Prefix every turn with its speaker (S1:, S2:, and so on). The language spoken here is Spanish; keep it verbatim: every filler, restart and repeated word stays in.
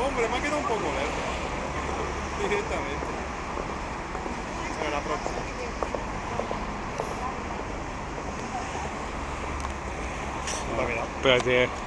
S1: hombre, me ha quedado un poco lejos. Directamente. Bueno, la próxima.
S2: Espérate.